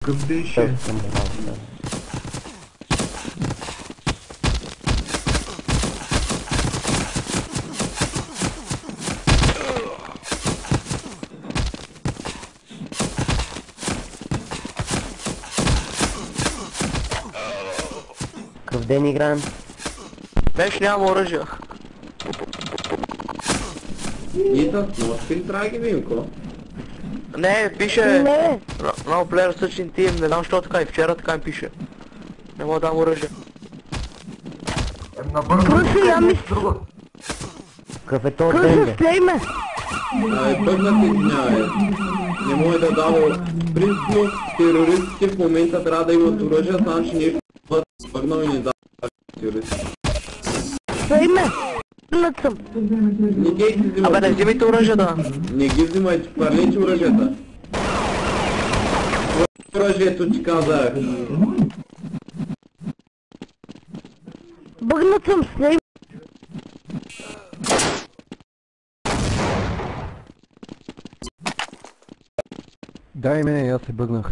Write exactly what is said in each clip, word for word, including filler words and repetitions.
Какъв беше? Какъв ден играем? Вече нямам оръжие. Идват нощи, драги Милко. Не, пише... Не! No player searching team, не знам защо така и вчера така ми пише. Не мога да дам оръжие. Круши, я мисля! Какъв е този ден, бе? Круши, ме! Абе, бъгнат извинявай. Не може да дава. Принципно, терористите в момента трябва да имат оръжие, значи нещо бъдат бъгнал и не дава терористите. Стой ме! Бъгнат съм! Не ги ги взимайте. Абе, не взимайте оръжията. Не ги взимайте, хвърлете оръжията. Оръжието ти казах. Бъгнат съм, стой! Дай мене, аз се бъгнах.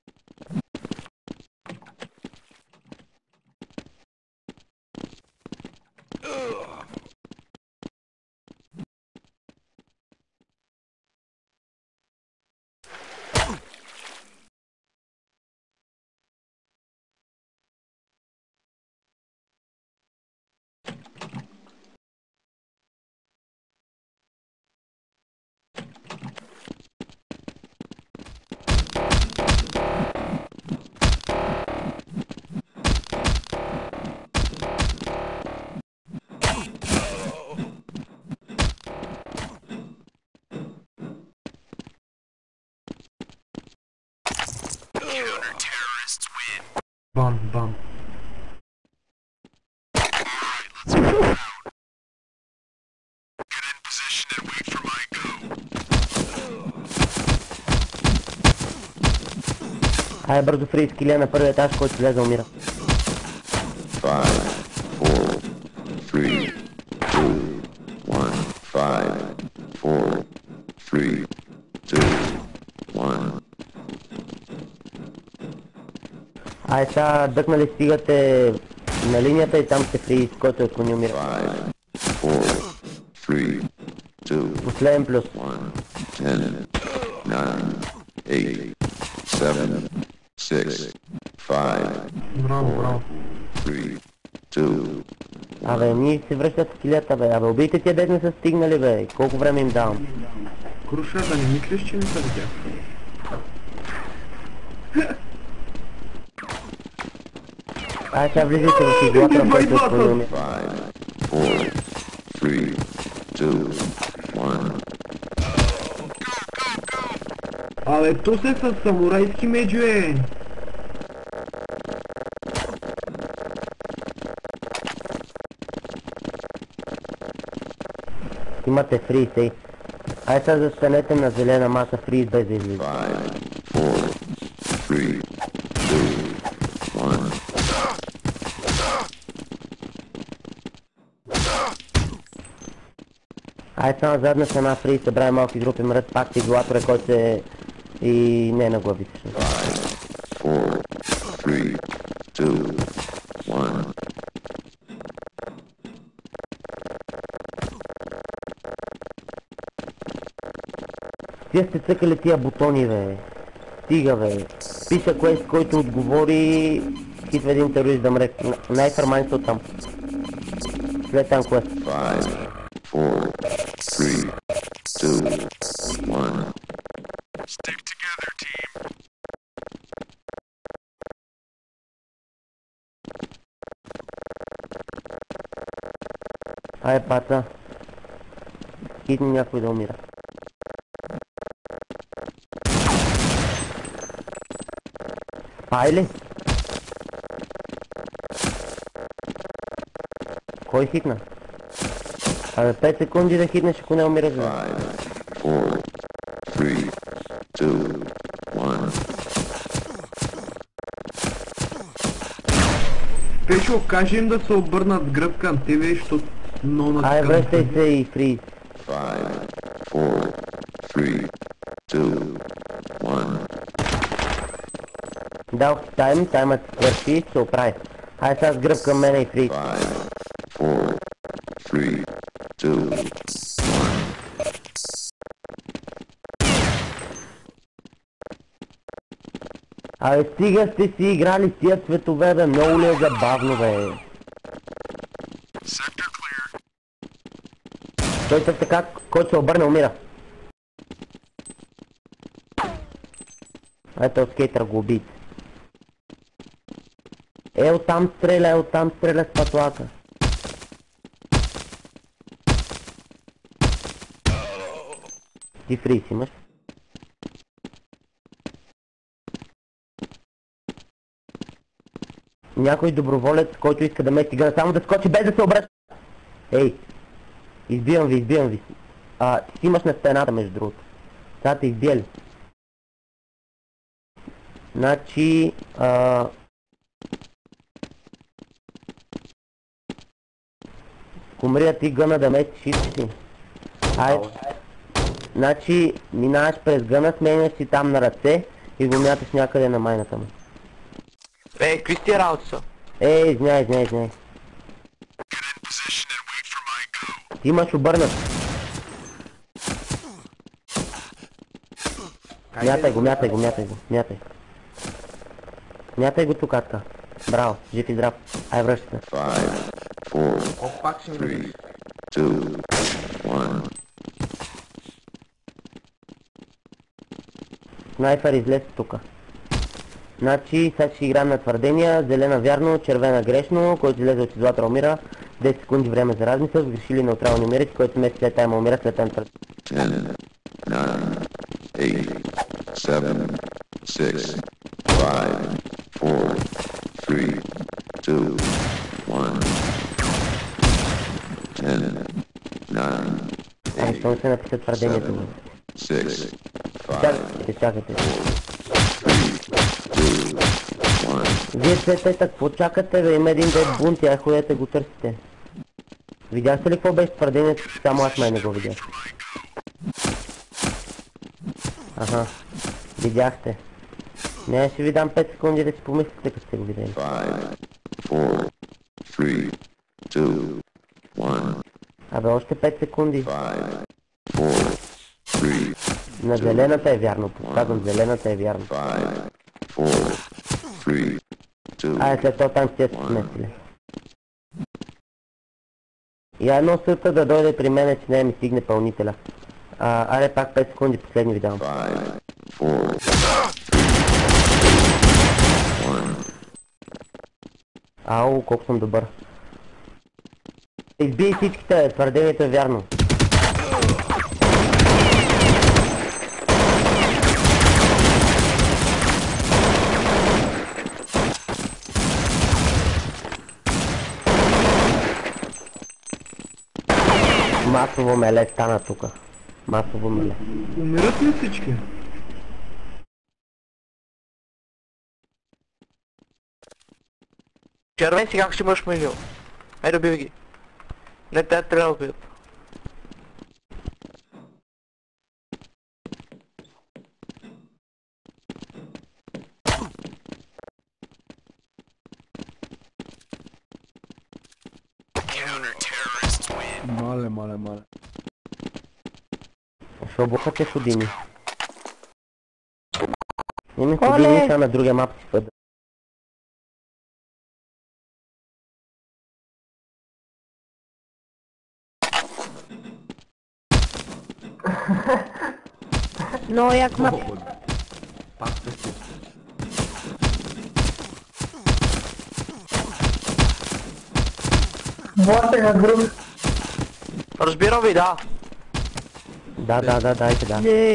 Бам, бам. Ай, бързо фриз, килия на първия етаж, който влезе умира. Five, four, three, two, one. Five, four, three, two, one. Ай, сега дъкнали стигате на линията и там сте фриз, който е отклонил умира. Five, four, three, two, Последен плюс. one. Ten, nine, eight, seven, six, five, Браво, браво. three, two. Абе, ние се връщат с килията, бе. Абе, убийте тия дет не са стигнали, бе. Колко време им давам? Круша, да не мислиш, че не са видя? Ай, сега влизайте в изолатора, който е отклонил умира. Five, four, three, two, one. Абе, то се с самурайски меджове. Имате фриз, ей. Ай, сега застанете на зелена маса фриз без да излиза. Five, four, three, two, one. Ай, сега задна стена фриз, събрай малки групи, мрът пак изолатора, който се... и не на глави всъщност. Five, four, three, two, one. Тия сте цъкали тия бутони, бе. Стига, бе. Пиша квест, който отговори, хитва един терорист да мре. Най-фарманите от там. След там квест. Five, four, three, two, one. Ай, пата. Хитни някой да умира. Пай ли? Кой хитна? Абе, пет секунди да хитнеш, ако не умираш. бе. Five, four, three, two, one. Пешо, кажи им да се обърнат гръб към тебе, защото много Ай, натискам. връщай се и фриз. Five, four, three, two, one. Дал ти тайм, таймът свърши, се оправи. Хайде сега с гръб към мене и фриз. Five, four, three, two, Абе стига сте си играли с тия цветове, бе, много ли е забавно, бе? Той се така, който се обърне, умира. Ето скейтър го убийте. Е, оттам стреля, е, оттам стреля с патлака. Ти фриз имаш? Някой доброволец, който иска да мести гъна, само да скочи без да се обръща. Ей! Избивам ви, избивам ви. А, ти си имаш на стената, между другото. Сега те избия ли? Значи... А... Комрия ти гъна да местиш и си. Айде. Значи, минаваш през гъна, сменяш си там на ръце и го мяташ някъде на майната му. Е, какви сте работи са? Е, извиняй, извиняй, извиняй. Ти имаш обърнат. Мятай го, мятай го, мятай го, мятай. Мятай го тук, така. Браво, жив и здрав. Ай, връщай се. five, four, О, пак ще ми three, видиш. two, one. Снайпер, излез тук. Значи, сега ще играем на твърдения. Зелена вярно, червена грешно, който излезе от изолатора умира. десет секунди време за размисъл, сгрешили неутрални умирици, който смеси след тайма умира, след тайма твърдения. ten, nine, eight, seven, six, five, four, three, two, one. ten, nine, Ай, eight, що не се написа твърдението ми? six, five, Чакайте, чакайте. three, two, one. Вие двете какво чакате, бе? Има един дед бунт, я ходете го търсите. Видяхте ли какво беше твърдението? Само аз май не го видях. Аха, видяхте. Не, ще ви дам пет секунди да си помислите, като сте го видели. five, four, three, two, one. Абе, още пет секунди. five, four, three, На зелената е вярно, повтарям, зелената е вярно. five, four, three, two, Ай, след това там сте се сместили. Я едно сърта да дойде при мене, че не ми стигне пълнителя. А, аре пак пет секунди, последни ви давам. five, four, one. Ау, колко съм добър. Избий всичките, твърдението е вярно. Масово меле стана тука. Масово меле. Умират ли всички? Червен си как ще имаш меню? Айде убив ги. Не, те трябва да убият. Мале, мале, мале. Защо бухате ходини? Име ходини са на другия мап си път. No, jak ma... Пак сте си. Разбирам ви, да. Да, да, да, дайте, да. Nie.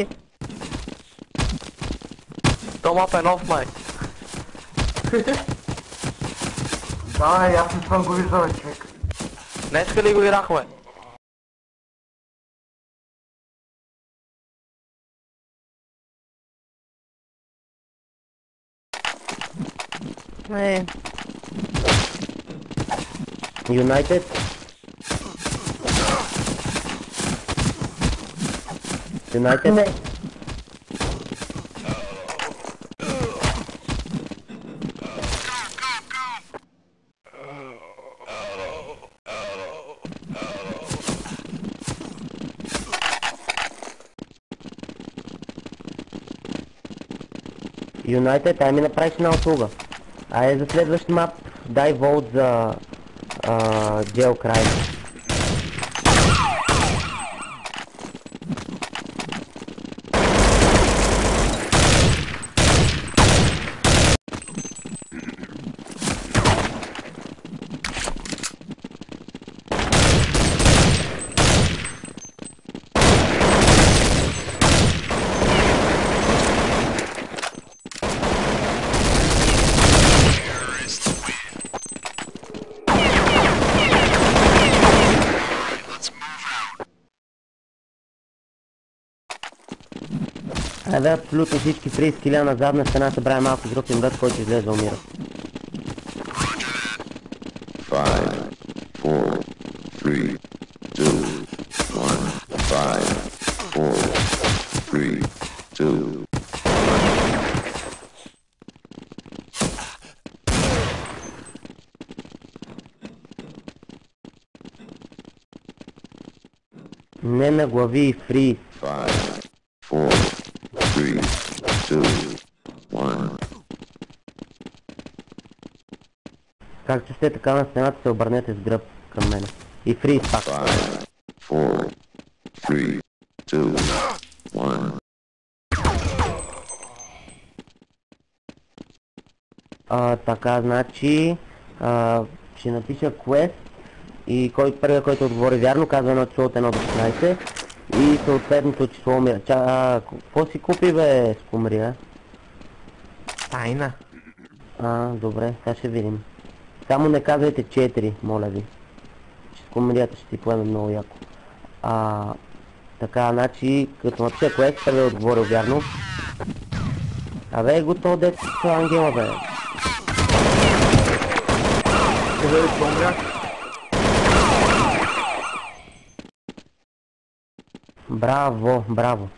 То мап е нов, май. Да, аз не съм го виждал, човек. Днеска ли го играхме? Nie. Юнайтед. Юнайтед. Юнайтед, ай ми направиш една услуга. Айде за следващ мап, дай волт за а, Джел Край. Абе, абсолютно всички трийсет киля на задна стена събравя малко друг им брат, който излезе умира. Five, four, three, two, one. Five, four, three, two. Не на глави и фриз. Five, four, three, two, one. Както сте така на стената се обърнете с гръб към мене. И фриз пак. Five, four, three, two, one. А, така, значи, а, ще напиша квест и кой, първият, който отговори вярно, казва едно число от едно до шестнайсет и съответното число умира. Ча, а, какво си купи бе, скумри, а? Тайна. А, добре, сега ще видим. Само не казвайте четири, моля ви. Че скумрията ще си поеме много яко. А, така, значи, като напиша квест, първият отговорил вярно. Абе, готово дете с ангела, бе. Ще бъде помрях. Браво, браво.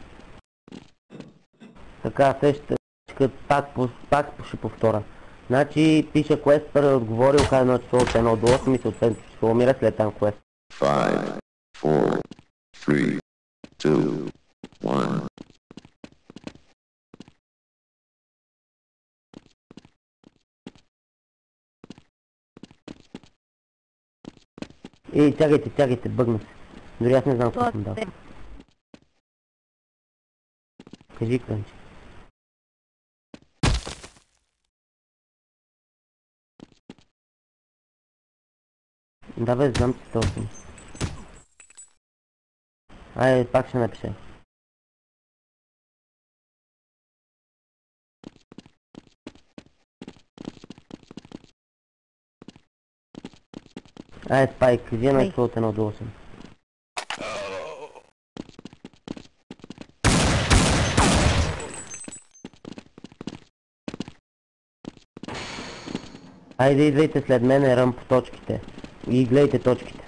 Така, следващата пак, пак ще повторя. Значи пише квест, първи отговори, оказа едно число от едно до осем и съответно число умира след там квест. Five, four, three, two, one. И чакайте, чакайте, бъгна се. Дори аз не знам какво съм дал. Кажи, Крънче. Да бе, знам, че сто осем. Айде, пак ще напиша. Айде, Спайк, кажи едно число от едно до осем. Айде, идвайте след мен, ръм по точките. И гледайте точките.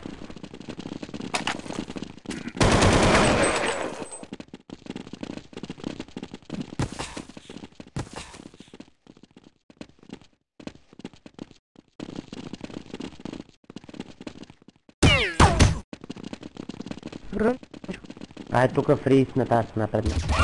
Айде, тук фриз на тази напред.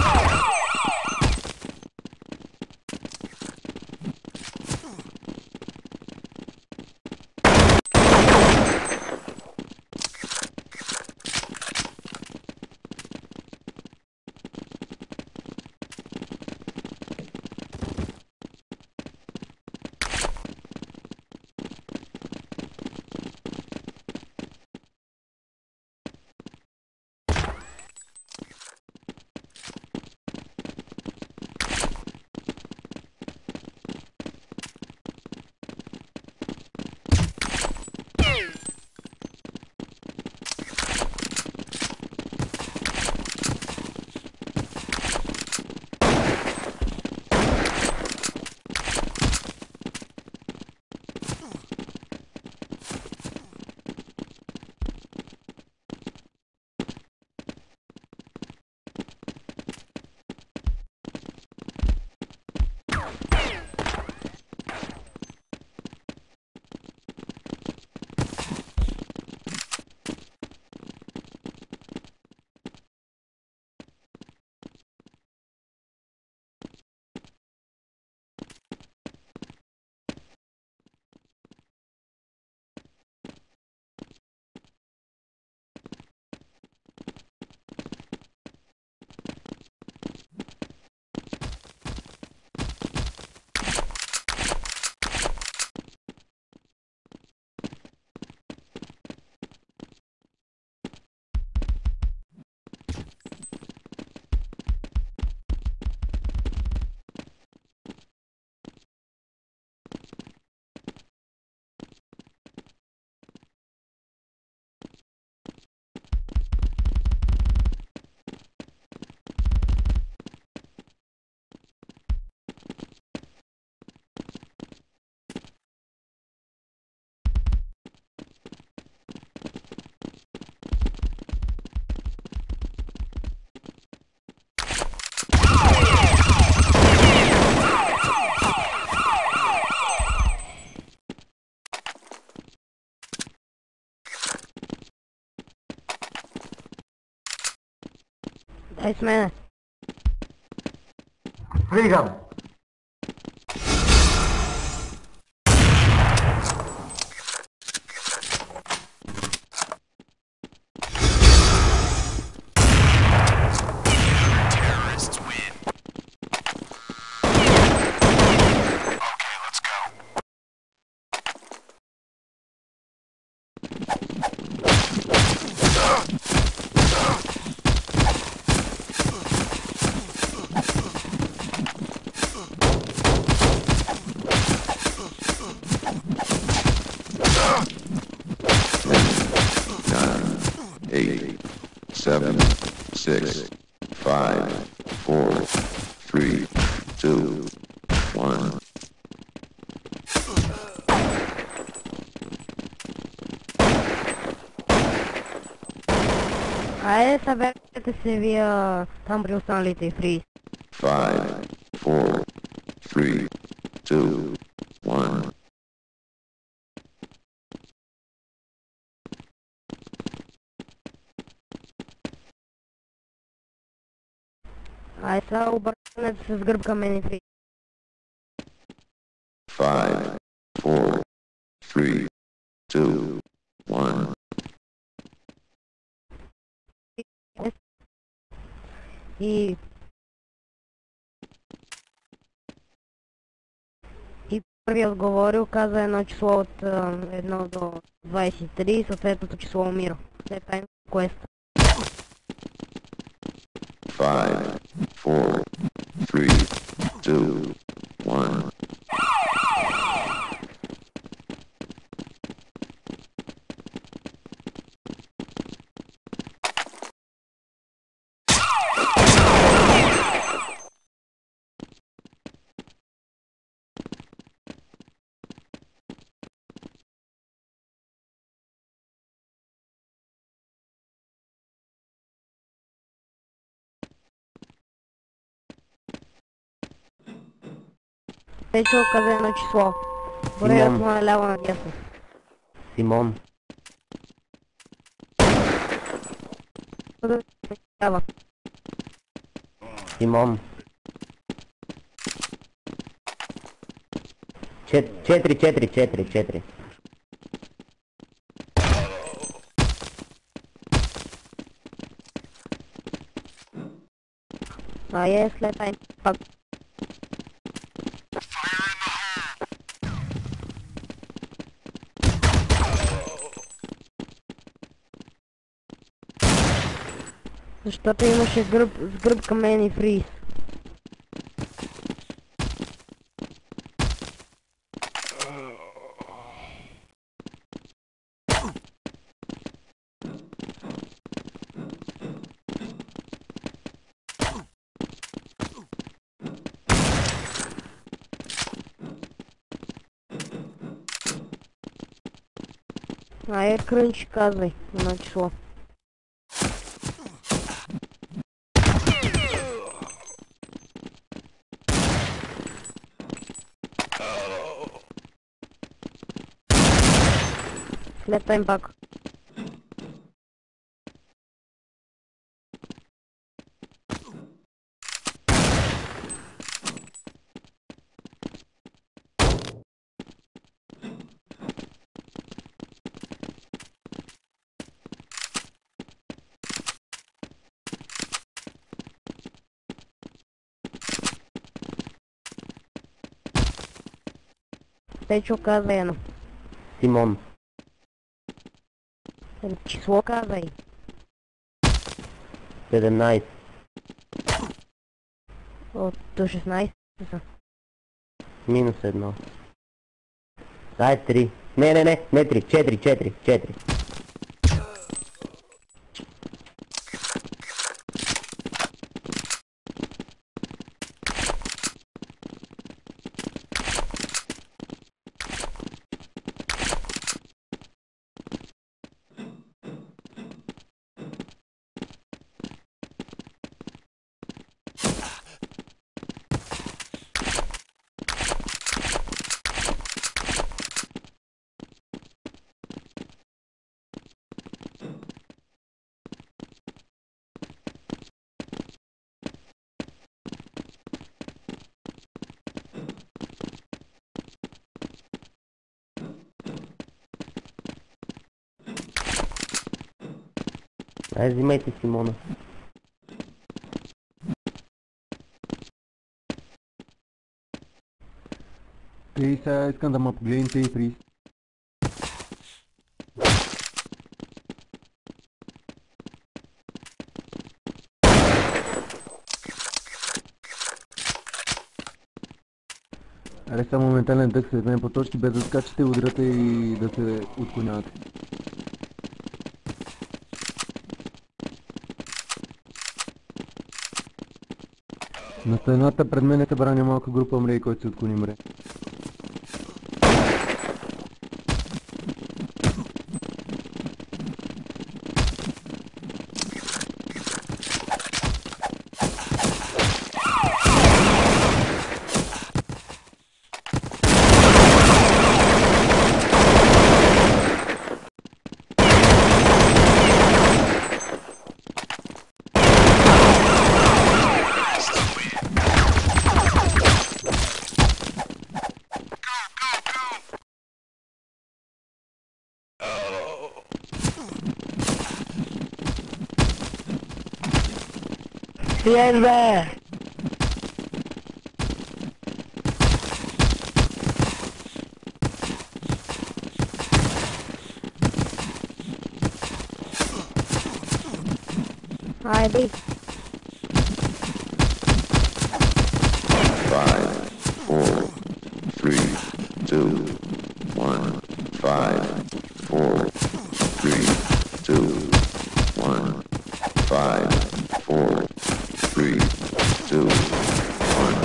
Ай с мене. Влизам! Eight, seven, six, five, four, three, two, one. Айде съберете се вие там при останалите фриз. Five, four, three, two, one. Айде сега обърнете се с гръб към мен и фриз. Five, four, three, two, one. И... И първият отговорил каза едно число от едно до двадесет и три и съответното число умира. След това има квест. Five, four, three, two, one. Те чул каза едно число. Броят му е ляво надясно. Симон. Ляво. Симон. Чет- Четири, четири, четири, четири. А е след това пак. Защото имаше гръб, с гръб към мен и фриз. Айде крънчи казвай едно число. След това им пак. Печо каза едно. Симон. Число казай. седемнайсет. От до шестнайсет са. Минус едно. Дай три. Не, не, не, не три. Четири, четири, четири. Ай, взимайте Симона. Те сега искам да ме погледнете и при. Аре само моментален дъх след мен по точки, без да скачате, удряте и да се отклонявате. На стената пред мен е събрана малка група мрей, който се отклони мре. Yes, bе! Айде. Five, four, three, two, one. Five, four, three, two, one. Five, four, three, two, one.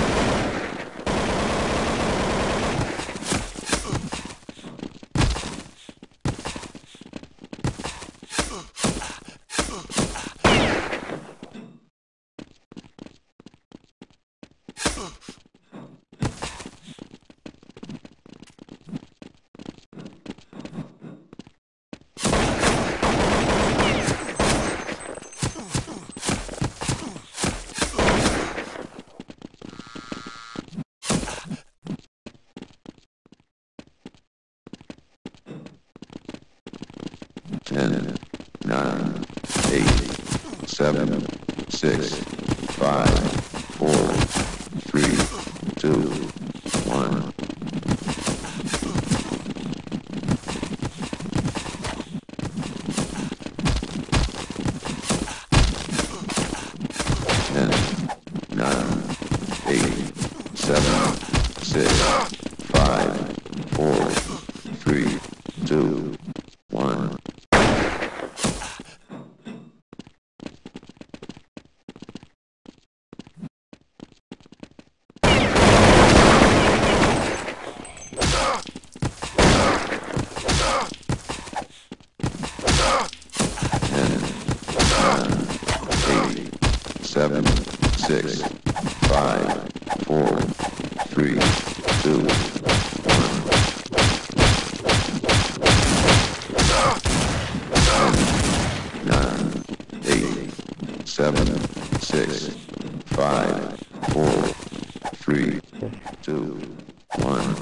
Ten, nine, eight, seven, six, five, four, three, two, one. Ten, nine, eight, seven, six, five, four, three, two, one. Seven, six, five, four, three, two, one. Nine, eight, seven, six, five, four, three, two, one.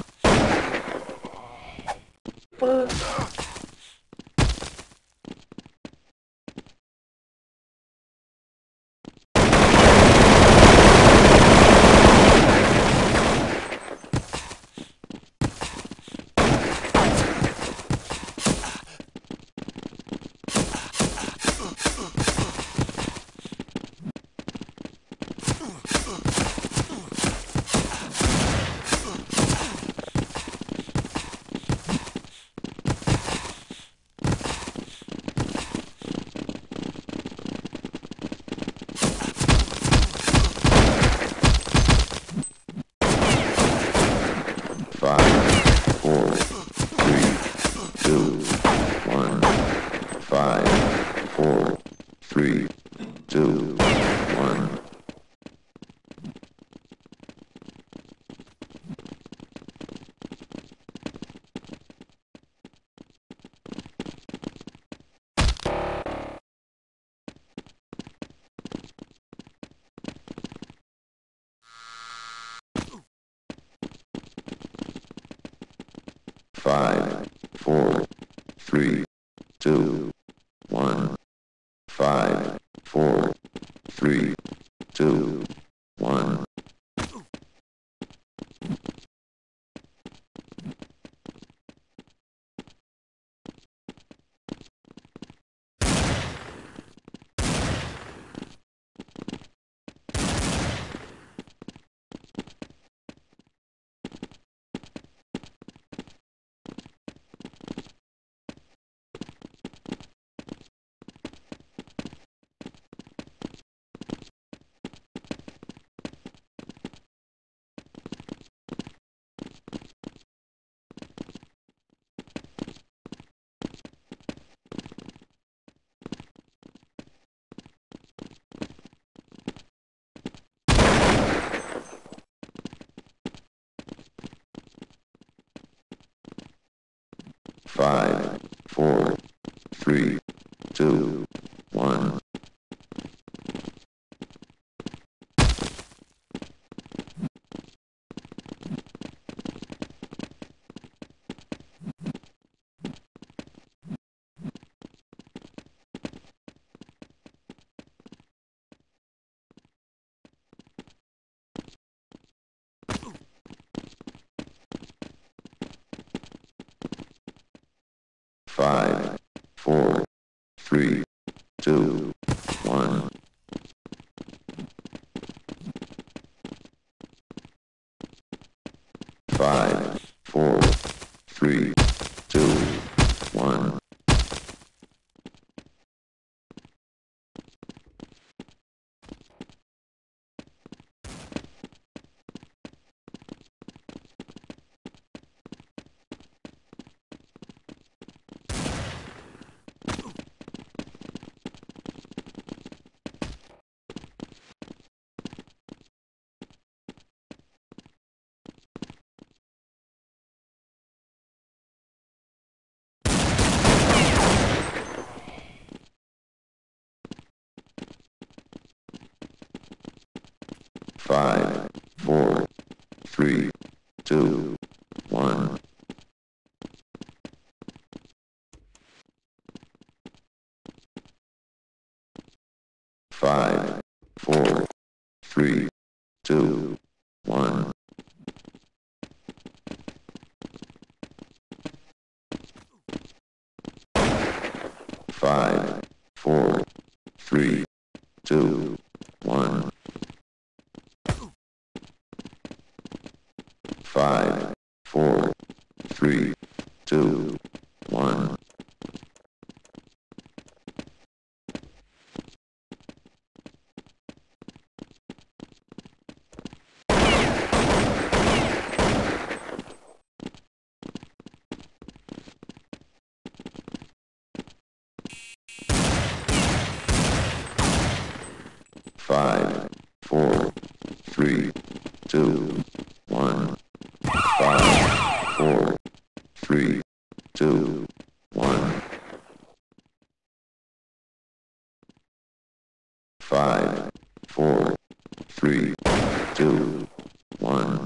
Five, four, three, two, one. Five, four, three, two, one. Five, four, three, two, one. Five. Five, four, three, two, one. Five, four, three, two, one. Five, four, three, two, one. Five, four, three, two, one. Five, four, three, two, one. Five, four, three, two, one. Five, four, three, two, one. Five, four, three, two, one. Five, four, three, two, one. Five, four, three, two, one.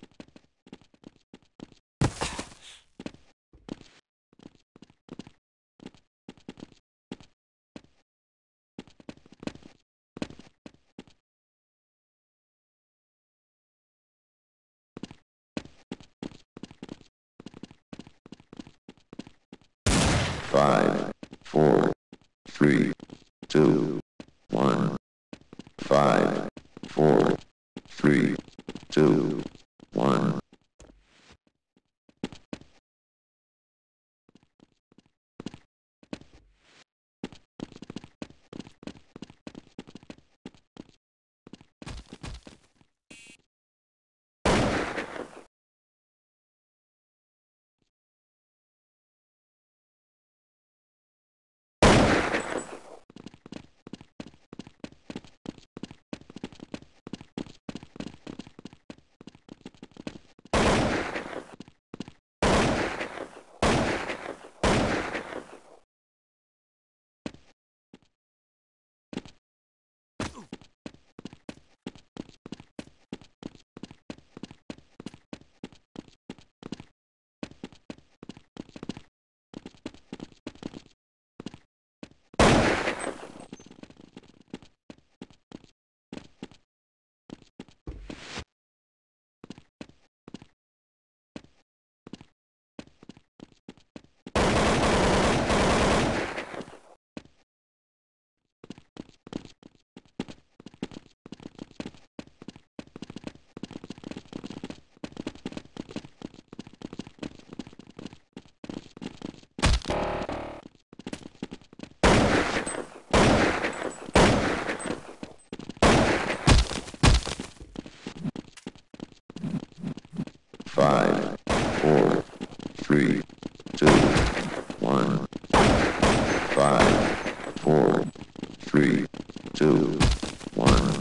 Five, four, three, two, one. Five, four, three, two, one. Five, four, three, two, one. Five, four, three, two, one.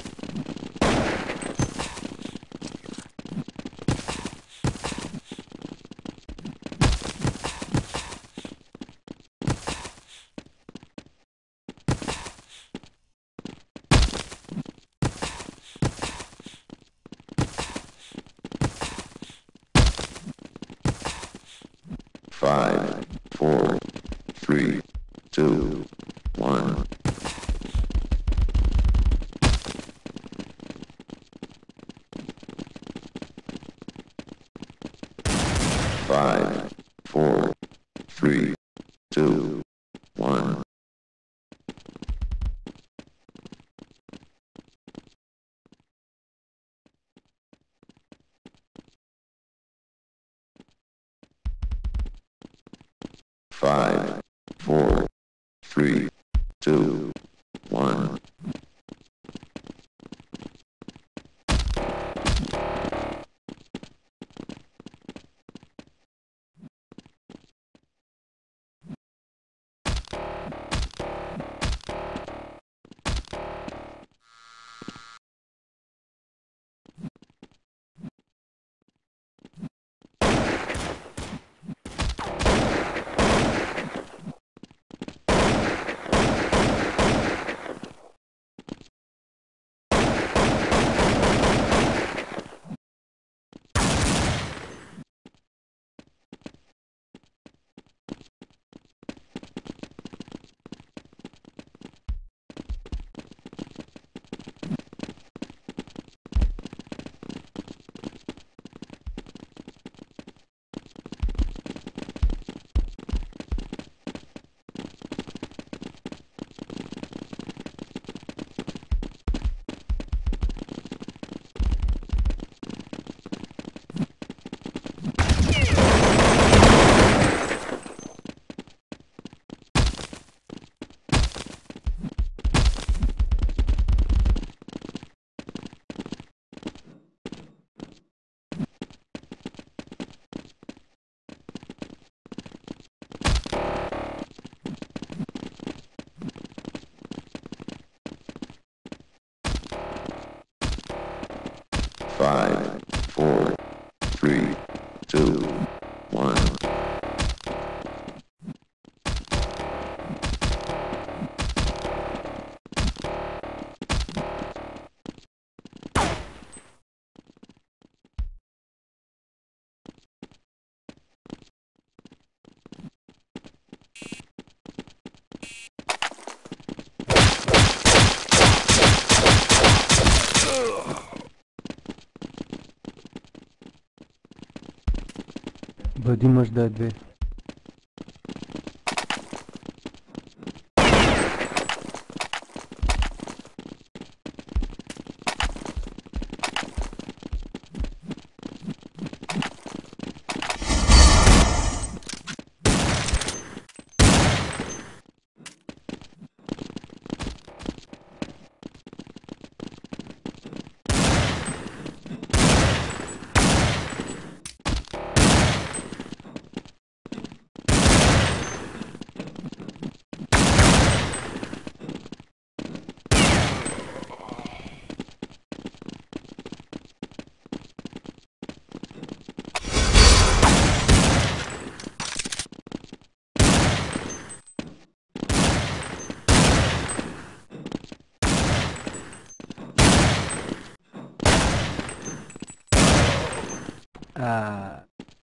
Five, four, three, two, one. Five, four, three, two, one. Five, four, three, two, one. Five, four, three, two, one. Бъди мъж да е две. А...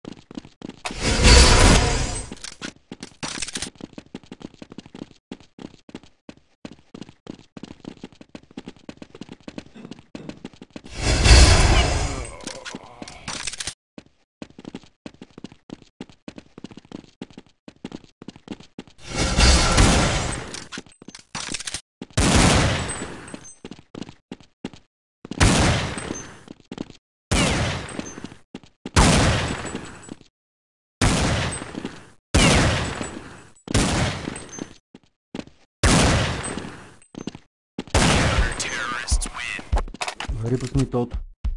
Вари пусни тото.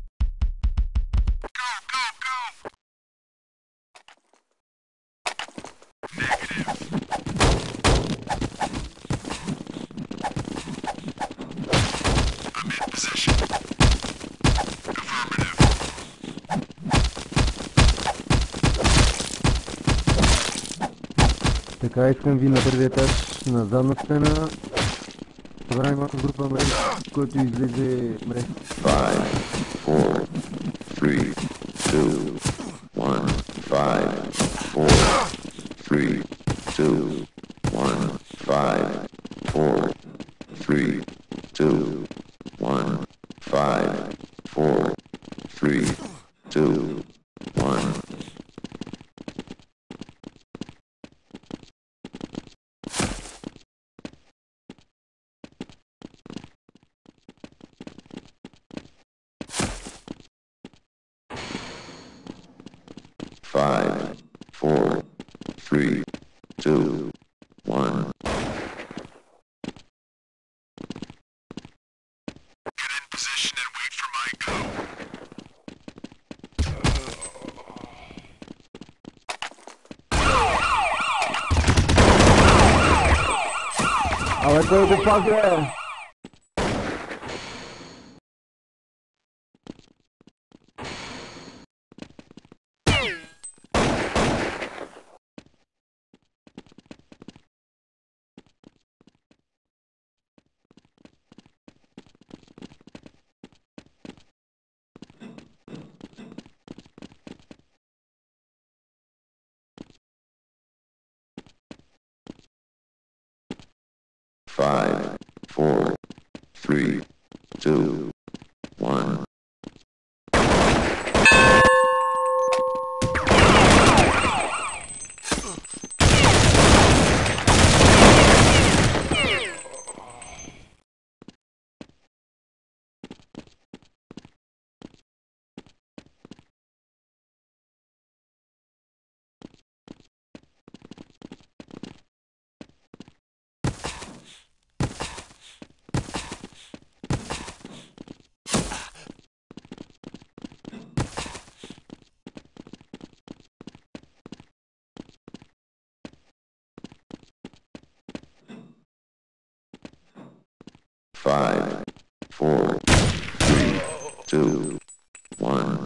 Така, искам ви на първия етаж на задна стена. Събрани малко група мреж, който излезе мреж. Five, four, three, two, one. Five, four, Five, four, three, two, one. Ale to je to fakt je. Five, four, three, two, one. Five, four, three, two, one.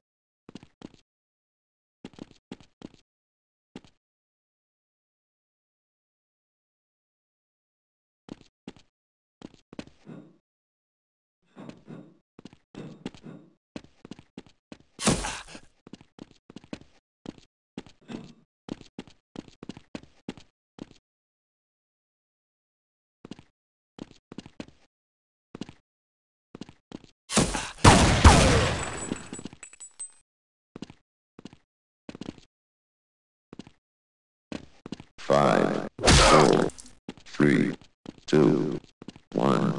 Five, four, three, two, one.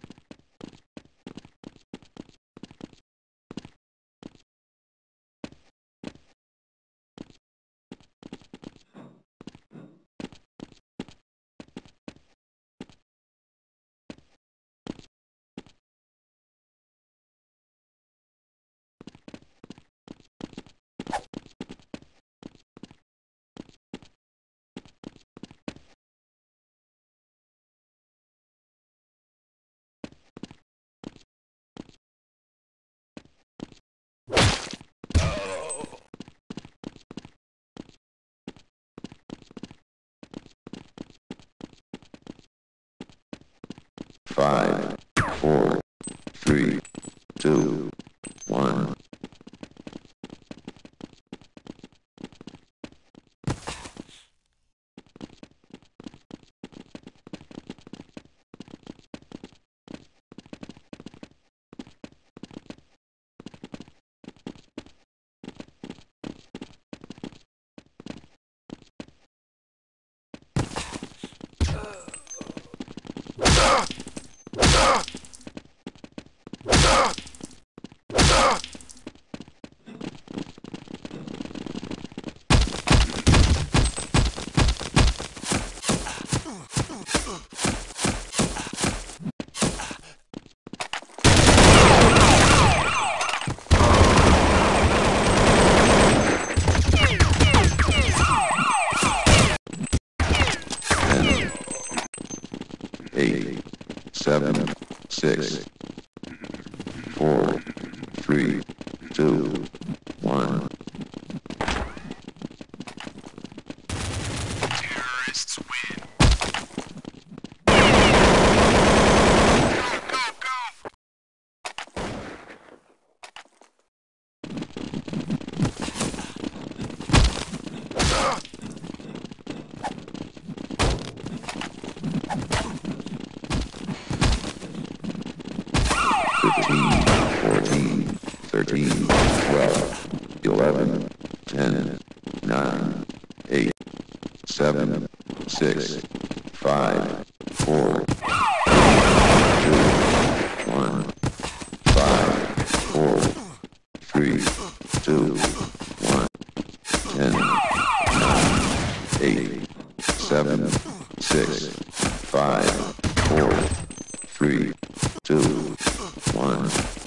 Five, four, three, two, one. Eight, seven, six, four, three, two, one. Terrorists win. Fifteen, fourteen, thirteen, twelve, eleven, ten, nine, eight, seven, six, five, four, two, one, five, four, three, two, one, ten. eight, seven, six, five, four, three, two, one.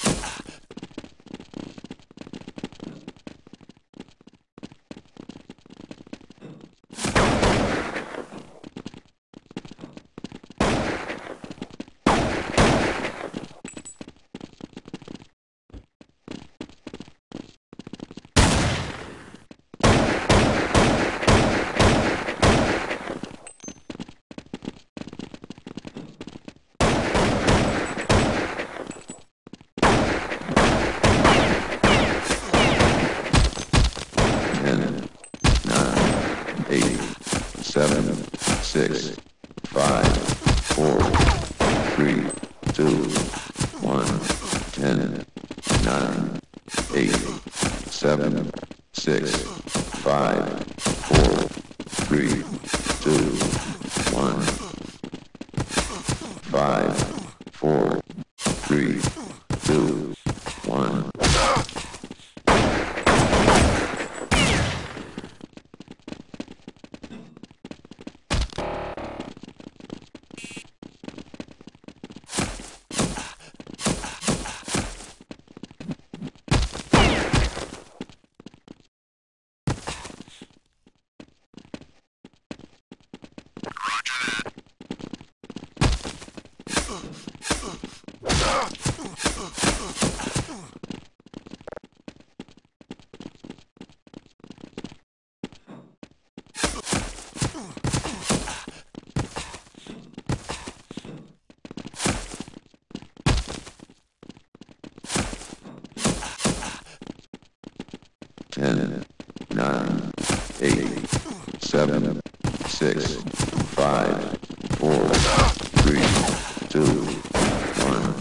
ten, nine, eight, seven, six, five, four, three, two, one. ten, nine, eight, seven, six, five, four, three, two, one. five, four, three, two, one. ten, nine, eight, seven, six, five, four, three, two, one.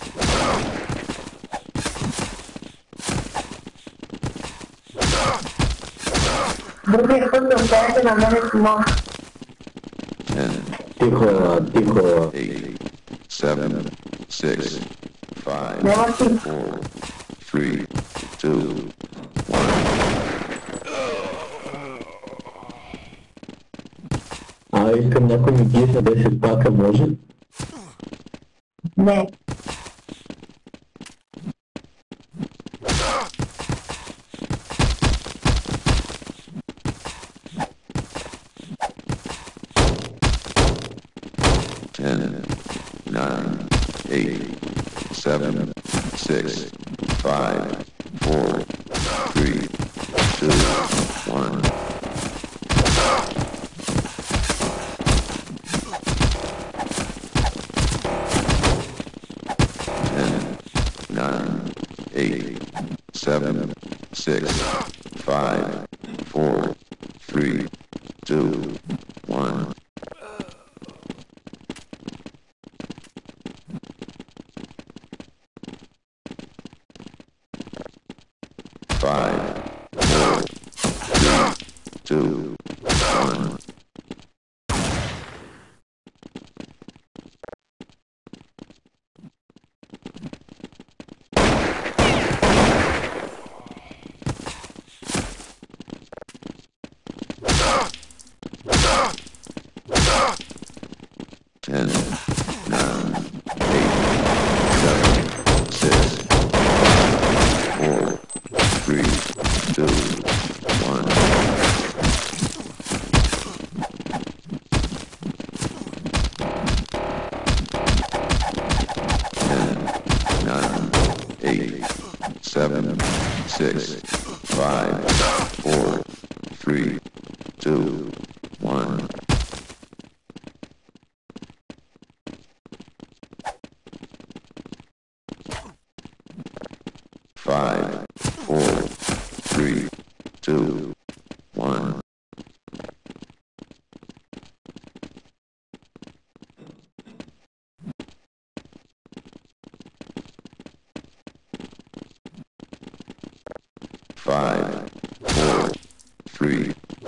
ten, Тихо, тихо. eight, seven, six, five, four, three, two, one. А искам някой ми ги за десет пака, може? Не. ten, nine, eight, seven, six, five, four, three, two, one. ten, nine, eight, seven, six, five, four, three, two, one. Five, four, three, two, one. Ten, nine, eight, seven, six, five, four, three, two, one. Ten, nine, eight, seven, six, five, four, three, two, one. Five, four, three, two, one. Five, four, three,